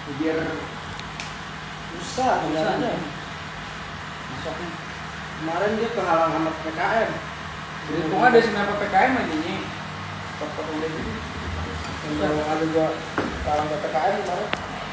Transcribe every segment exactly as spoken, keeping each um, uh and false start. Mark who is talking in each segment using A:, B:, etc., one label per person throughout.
A: biar
B: susah sebenarnya
A: masuknya.
B: kemarin dia kehalang sama P P K M
A: Jadi kok ada sembilan P P K M aja nih. Stop udah gitu.
B: kalau ada gua kehalang P P K M kemarin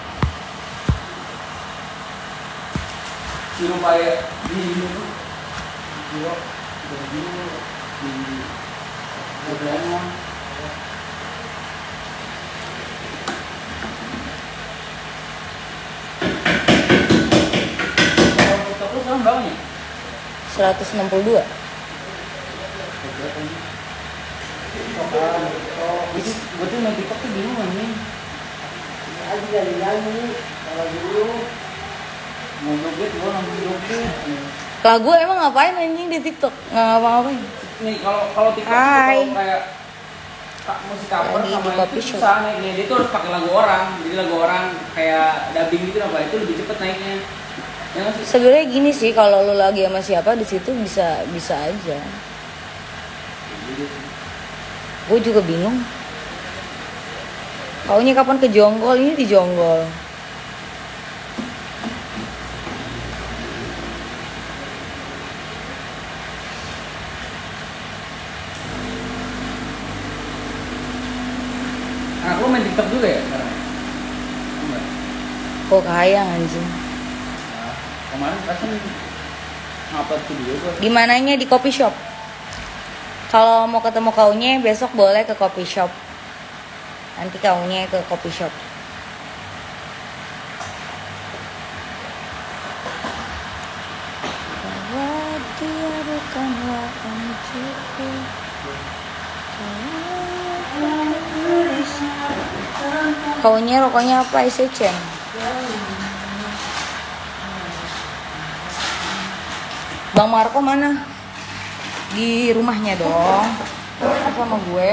A: Surabaya di ini
B: gua udah gini
A: di Surabaya. Kalau kita terus sekarang berapa nih?
C: seratus enam puluh dua.
A: Jadi gue tuh main TikTok tuh bingung nih.
B: aja dari nyanyi kalau dulu
A: Mau joget gue langsung joget.
C: Lah gue emang ngapain anjing di TikTok? Nggak ngapa-ngapain.
A: Nih kalau kalau TikTok tuh
C: Hai.
A: kalau kayak ka- musik cover
C: Lagi
A: sama
C: di coffee
A: itu
C: shop.
A: susah naiknya. Dia tuh harus pakai lagu orang. Jadi lagu orang kayak dubbing gitu apa itu lebih cepet naiknya. Ya nggak sih?
C: Sebenarnya gini sih, kalau lu lagi sama siapa di situ bisa bisa aja. Gue juga bingung. Kaunya kapan ke Jonggol, ini di Jonggol.
A: Anak lu main TikTok juga ya sekarang? Enggak.
C: Kok kaya anjing.
A: Nah, kemarin perasaan ngupload video gue.
C: Di mananya? Di coffee shop. Kalau mau ketemu kaunya besok boleh ke coffee shop. Nanti kaunya ke coffee shop. Bahwa dia bukanlah untukku. Kaunya rokoknya apa? Isecen. Bang Marco mana? Di rumahnya dong. Sama gue.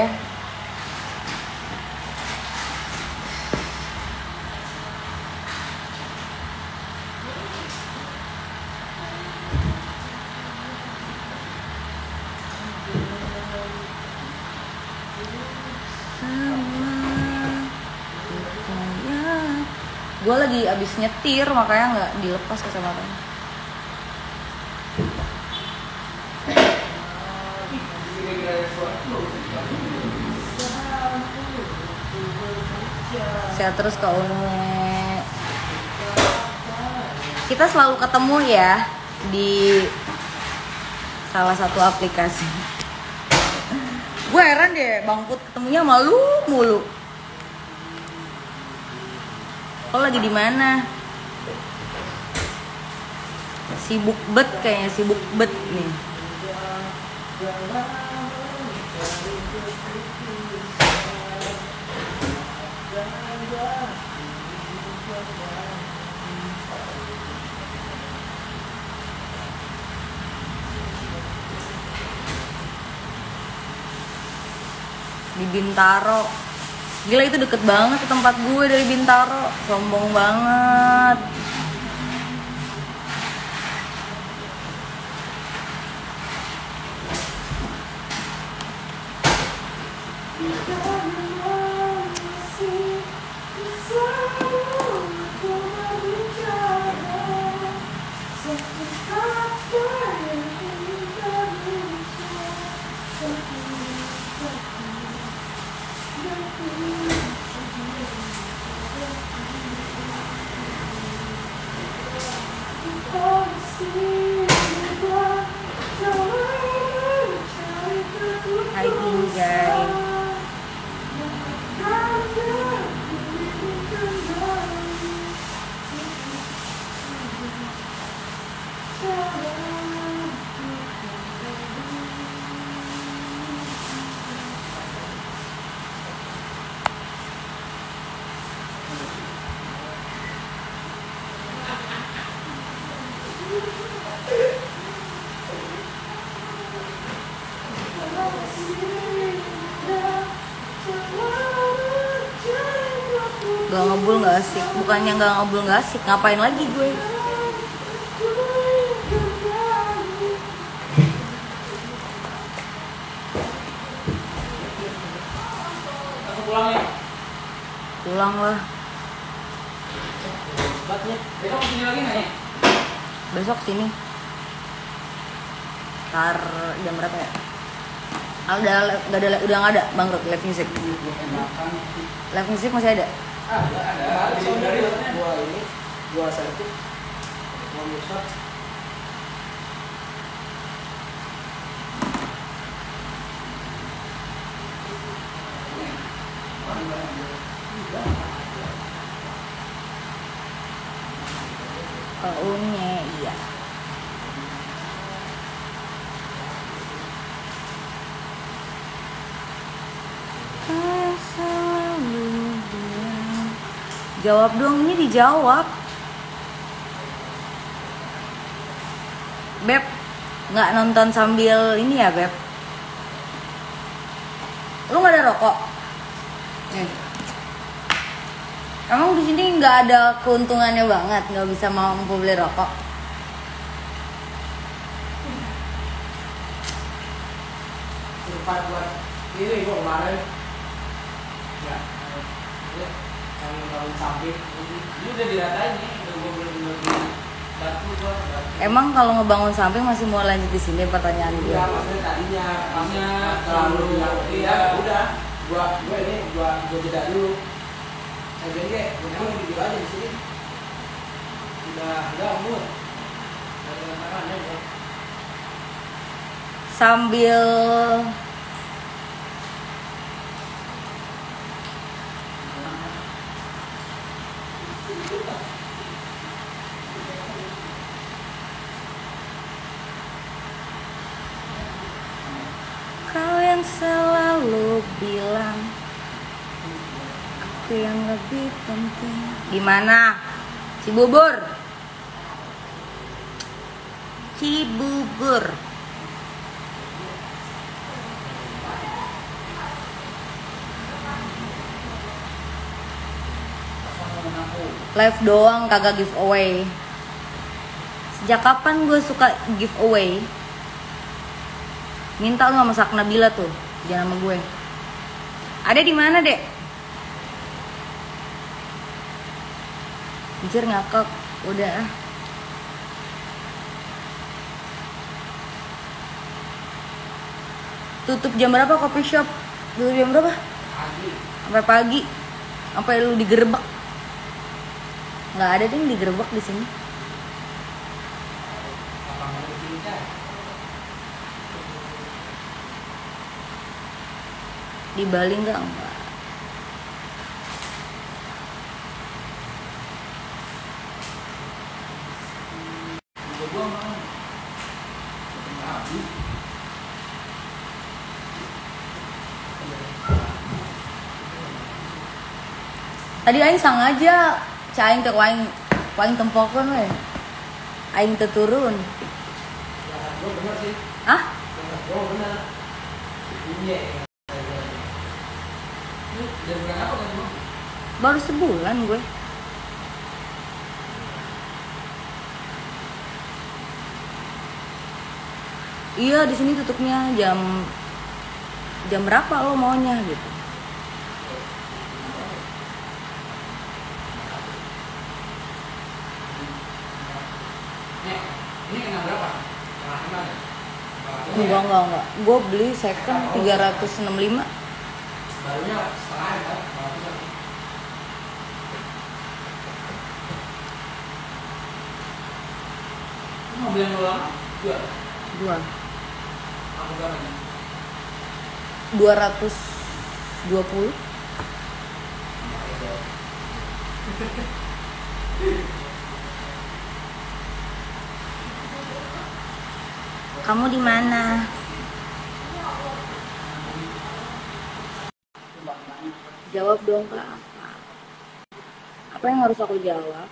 C: Gue lagi abis nyetir makanya nggak dilepas kacamatanya. Sehat terus Kak Une. Kita selalu ketemu ya di salah satu aplikasi. Gue heran deh Bang Put ketemunya malu mulu. Lo lagi di mana? Sibuk bet kayaknya, sibuk bet nih. Di Bintaro. Gila itu deket banget ke tempat gue dari Bintaro. Sombong banget. Hai Injay. Gak ngebul gak asik. Bukannya gak ngebul gak asik, ngapain lagi gue?
A: Langsung pulang ya?
C: Pulang lah.
B: Obatnya.
A: Besok kesini lagi nggak ya?
C: Besok sini. Ntar jam berapa ya? Ah, udah nggak ada, udah nggak ada bangkrut live music.
A: Enakan.
C: Live music masih ada.
A: Ada, ada.
B: Kemarin
A: Di
B: soalnya
A: dari
B: gua, gua ini gua servis mau rusak.
C: Ohnya iya. Kau selalu bilang. Jawab dong, ini dijawab. Beb, nggak nonton sambil ini ya Beb? Lu nggak ada rokok? Nih. Emang di sini nggak ada keuntungannya banget, nggak bisa mampu beli rokok.
B: Tempat buat ini gua kemarin. Ya. Yang tahun samping.
A: Ini udah diratain nih, udah gua bener-bener di batu gua. batu.
C: Emang kalau ngebangun samping masih mau lanjut di sini pertanyaan gue?
B: Iya, maksudnya tadinya
A: Tadinya
B: terlalu
A: terlalu,
B: iya,
A: iya.
B: udah. Gua gua ini gua gua jeda dulu. Saya jadi kayak memang video aja di sini. Udah udah umur. Dari sekarang aja.
C: Sambil kau yang selalu bilang aku yang lebih penting. Di mana? Cibubur. Cibubur. Live doang kagak giveaway. Sejak kapan gue suka giveaway? Minta lu sama Saknabila tuh, jangan sama gue. Ada di mana, Dek? Anjir ngakak, udah ah. Tutup jam berapa coffee shop? Tutup jam berapa?
B: Pagi.
C: Sampai pagi. Sampai lu digerebek. Nggak ada deh yang digerebek di sini.
B: Lapangan cinta.
C: Di Bali nggak? Enggak.
A: Gua mau. Habis.
C: Tadi aing sang aja, caing teh waing waing tempokeun we. Aing teh turun.
B: Belakang gua bener sih.
C: Hah?
B: Belakang gua bener. Iya.
A: Ini udah bulan apa kan Bang?
C: Baru sebulan gue. Iya, di sini tutupnya jam jam berapa lo maunya gitu.
A: Nek, ini kena berapa? Kena lima ya?
C: Enggak, enggak, enggak. Gue beli second tiga ratus enam puluh lima.
B: Barunya setengah ya kan? Kalau kita
A: Ini mobil yang lo lama? Jual?
C: Dua.
A: Kamu berapa nih?
C: dua ratus dua puluh. Kamu di mana? Jawab dong Kak. Apa? Apa yang harus aku jawab?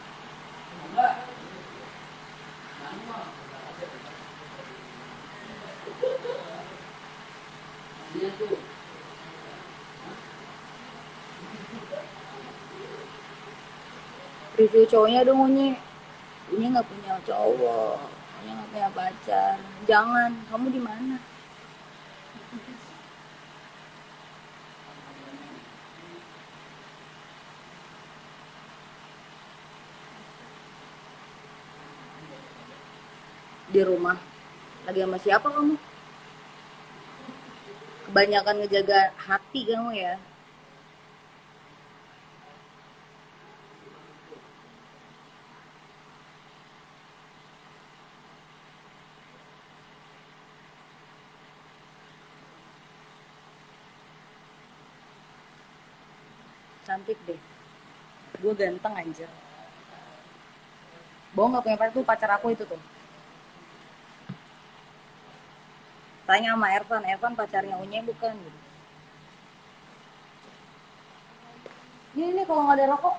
A: Dia tuh.
C: Review cowoknya dong Unyi. Unyi nggak punya cowok, Unyi nggak punya pacar. Jangan, kamu di mana? di rumah. Lagi sama siapa kamu? Kebanyakan ngejaga hati kamu ya. Cantik deh. Gue ganteng anjir. Bohong gak punya pacar tuh, pacar aku itu tuh. Tanya sama Ervan, Ervan pacarnya Unye bukan gitu. Ini ini kalau nggak ada rokok.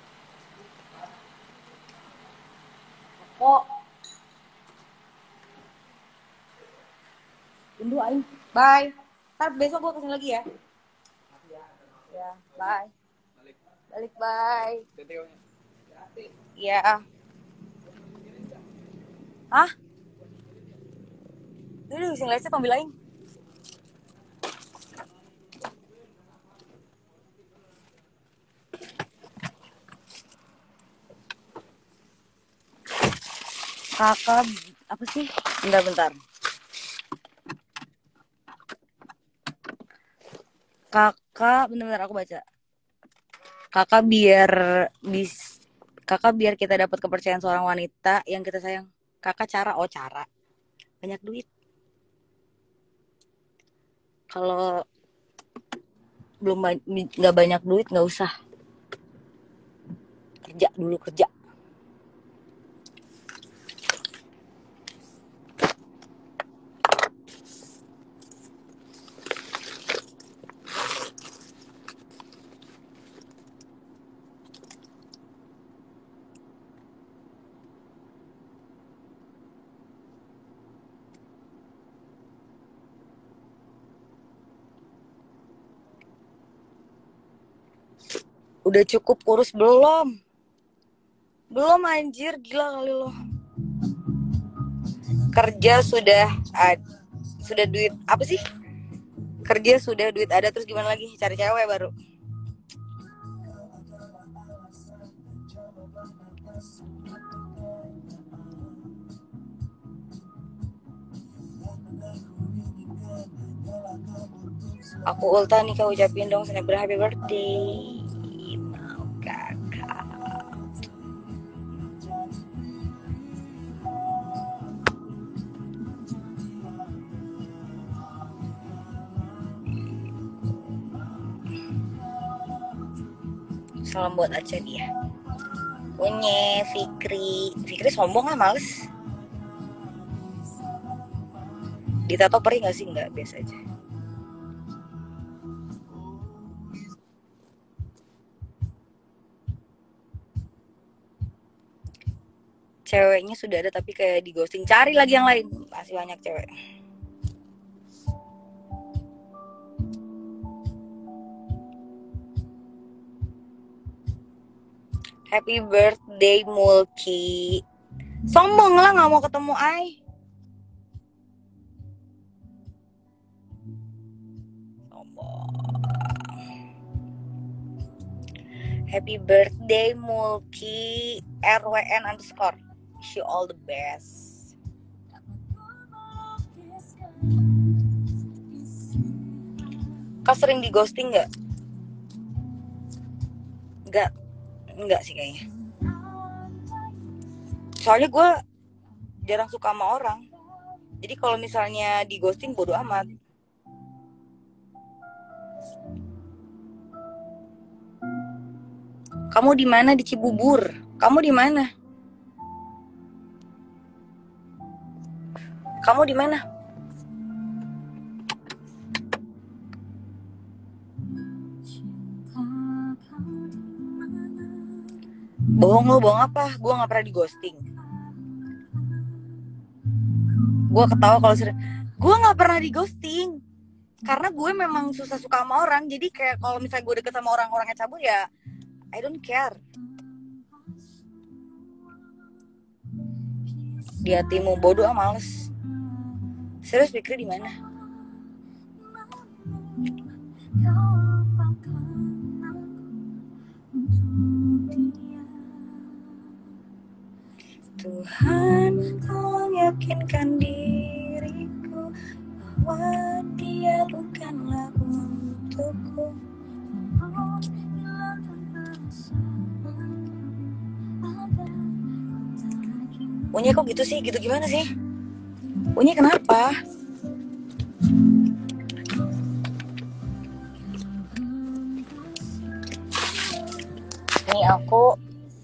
C: Rokok. Tunggu aing. Bye. Ntar besok gue kesini lagi ya. Ya, bye. Balik bye. Iya. Hah? Ini sing lecet ambil aing. Kakak apa sih? Bentar-bentar. Kakak, bener-bener aku baca. Kakak biar bis, kakak biar kita dapat kepercayaan seorang wanita yang kita sayang. Kakak cara, oh cara. Banyak duit. Kalau belum nggak banyak duit nggak usah. Kerja dulu kerja. Udah cukup kurus belum? Belum anjir, gila kali lo. Kerja sudah ada, sudah duit apa sih? Kerja sudah duit ada, terus gimana lagi? Cari cewek baru. Aku ulta nih, kau ucapin dong snapgram happy birthday. Mau kakak. Salam buat Aca dia. Unye, Fikri. Fikri sombong lah, males. Ditato perih gak sih? Enggak, biasa aja. Ceweknya sudah ada tapi kayak di ghosting. Cari lagi yang lain. Masih banyak cewek. Happy birthday Mulki. Sombong lah gak mau ketemu Ai. Sombong. Happy birthday Mulki R W N underscore. Wish you all the best. Kau sering di ghosting gak? Enggak. Enggak sih kayaknya. Soalnya gue jarang suka sama orang. Jadi kalau misalnya di ghosting bodo amat. Kamu di mana? Di Cibubur. Kamu di mana? Kamu di mana? Bohong lo, bohong apa? Gue nggak pernah di ghosting. Gue ketawa kalau sering. Gue nggak pernah di ghosting karena gue memang susah suka sama orang. Jadi kayak kalau misalnya gue deket sama orang-orangnya cabul ya, I don't care. Di hatimu bodoh ah, males. Serius, Fikri di mana? Tuhan, tolong yakin meyakinkan diriku bahwa dia bukanlah untukku. Unyi kok gitu sih? Gitu gimana sih? Unyi kenapa? Nih aku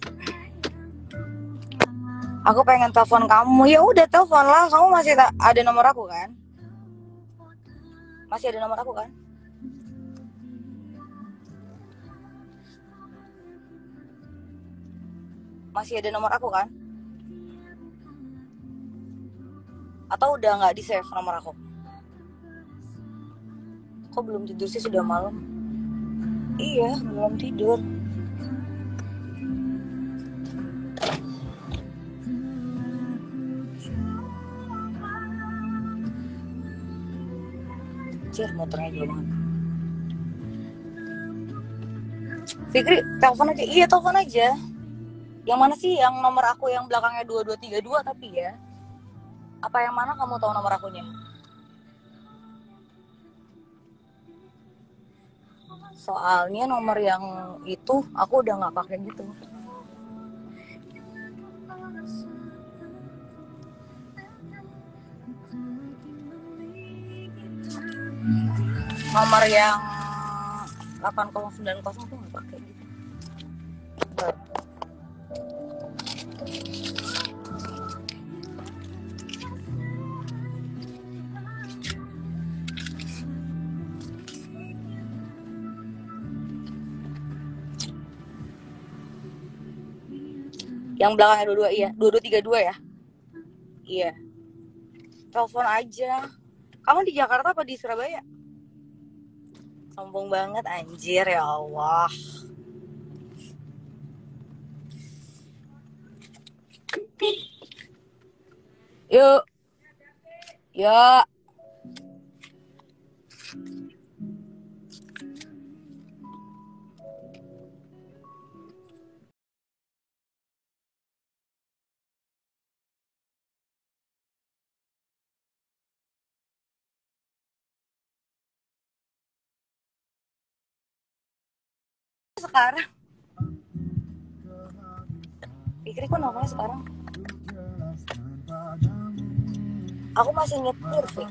C: Aku pengen telepon kamu. Ya udah telepon lah. Kamu masih ta- ada nomor aku kan? Masih ada nomor aku kan? Masih ada nomor aku kan? Atau udah nggak di save nomor aku? Kok belum tidur sih, sudah malam? Iya, belum tidur. Anjir, motornya jauh banget. Fikri, telepon aja. Iya, telepon aja. Yang mana sih yang nomor aku yang belakangnya dua dua tiga dua tapi ya? Apa yang mana kamu tahu nomor akunya? Soalnya nomor yang itu aku udah nggak pakai gitu. Nomor yang delapan nol sembilan nol tuh nggak pakai gitu. Yang belakangnya dua dua iya, dua dua tiga dua ya? Iya. Telepon aja. Kamu di Jakarta apa di Surabaya? Sombong banget anjir, ya Allah. Yuk. Yuk. Sekarang Fikri kok namanya sekarang? Aku masih nyetir, Fik.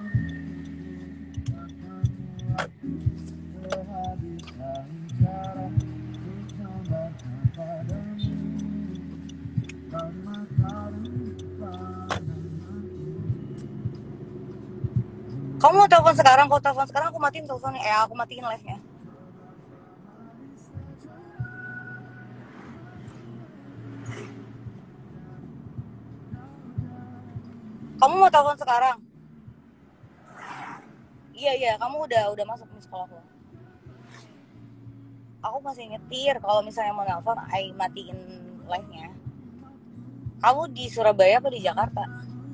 C: Kamu mau telepon sekarang? Kalau telepon sekarang aku matiin teleponnya. Eh, aku matiin live-nya. Kamu mau telepon sekarang? Iya iya, kamu udah udah masuk di sekolahku. Aku masih nyetir. Kalau misalnya mau nelpon, I matiin live-nya. Kamu di Surabaya apa di Jakarta?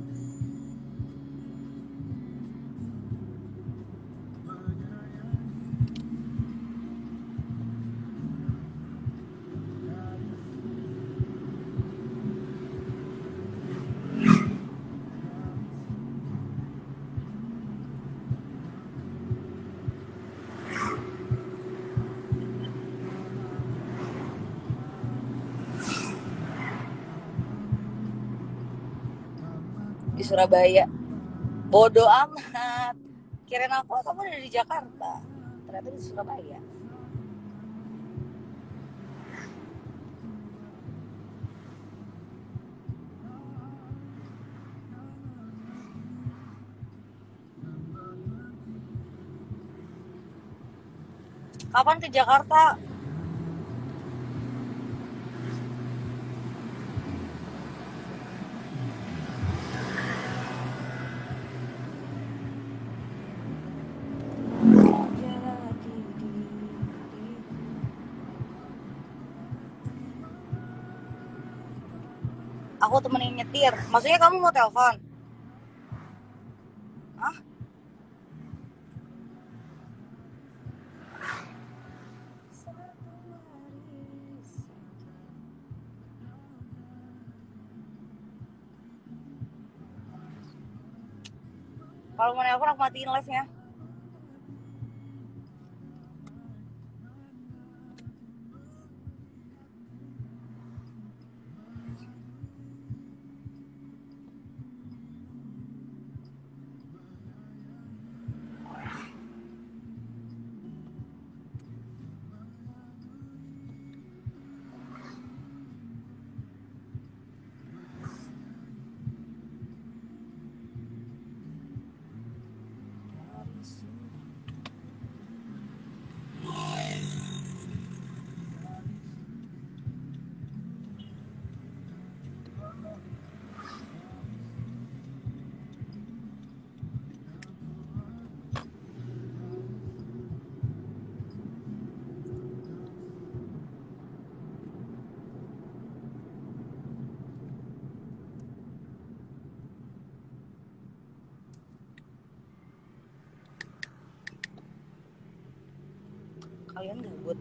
C: Di Surabaya. Bodoh amat. Kirain aku kamu udah di Jakarta. Ternyata di Surabaya. Kapan ke Jakarta? Aku temenin nyetir. Maksudnya kamu mau telepon? Hah? Kalau mau nelfon aku matiin live-nya. Kalian gabut.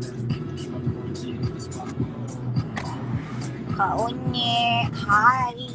C: Kak Onye, hai.